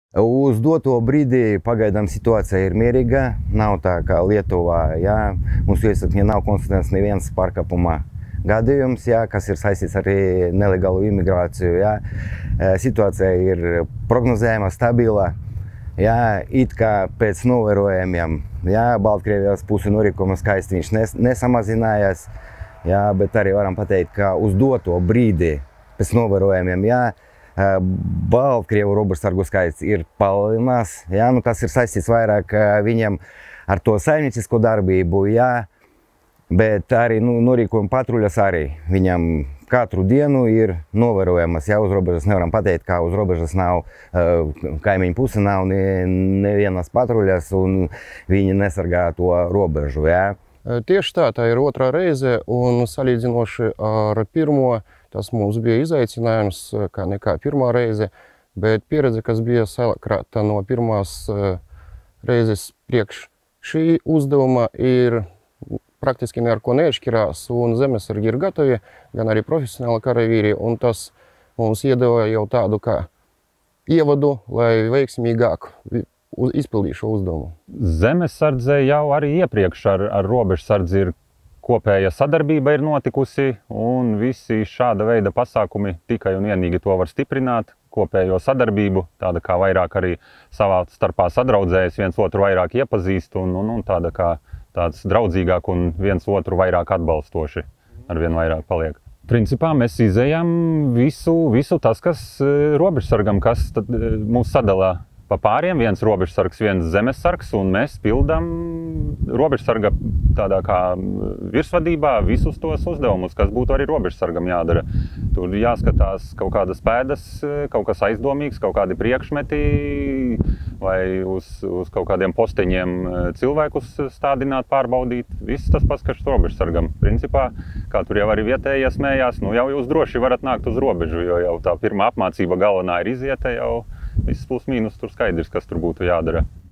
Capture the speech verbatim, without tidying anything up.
Uz doto brīdi pagaidām situācija ir mierīga. Nav tā kā Lietuvā, jā, mums iesakņi nav konstatēts neviens pārkāpuma gadījums, jā, kas ir saistīts ar nelegālu imigrāciju. Jā. Situācija ir prognozējama, stabila. Jā, it kā pēc novērojumiem, jā, Baltkrievijas pusi norīkuma skaits viņš nes, nesamazinājās, jā, bet arī varam pateikt, ka uz doto brīdi pēc novērojumiem, jā, Baltkrievu robežsargu skaits ir palielinās, jā, nu tas ir saistīts vairāk viņiem ar to saimniecisko darbību, jā, bet arī nu, norīkojuma patruļas arī viņam katru dienu ir novērojamas, jā, uz robežas nevaram pateikt, ka uz robežas nav, kaimiņu puse nav nevienas patruļas un viņi nesargā to robežu, jā. Tieši tā, tā ir otrā reize un salīdzinoši ar pirmo, tas mums bija izaicinājums, kā nekā pirmā reize, bet pieredze, kas bija sakrāta no pirmās reizes priekš šī uzdevuma, ir praktiski ne ar ko neatšķirās, un zemesargi ir gatavi, gan arī profesionāli karavīri, un tas mums iedeva jau tādu kā ievadu, lai veiksmīgāk izpildītu šo uzdevumu. Zemesardze jau arī iepriekš ar, ar robežsardzi ir kopēja sadarbība ir notikusi, un visi šāda veida pasākumi tikai un vienīgi to var stiprināt, kopējo sadarbību, tāda kā vairāk arī savā starpā sadraudzējas, viens otru vairāk iepazīst, un, un, un tāda kā tāds draudzīgāk un viens otru vairāk atbalstoši ar vien vairāk paliek. Principā mēs izējām visu, visu tas, kas robežsargam, kas tad, mūs sadalā pa pāriem, viens robežsargs, viens zemesargs, un mēs pildām robežsarga tādā kā virsvadībā visus tos uzdevumus, kas būtu arī robežsargam jādara. Tur jāskatās kaut kādas pēdas, kaut kas aizdomīgs, kaut kādi priekšmeti, vai uz, uz kaut kādiem posteņiem cilvēkus stādināt, pārbaudīt. Viss tas pats, kas robežsargam. Principā, kā tur jau arī vietējie smējās, nu jau jūs droši varat nākt uz robežu, jo jau tā pirmā apmācība galvenā ir izieta jau. Viss plus mīnus tur skaidrs, kas tur būtu jādara.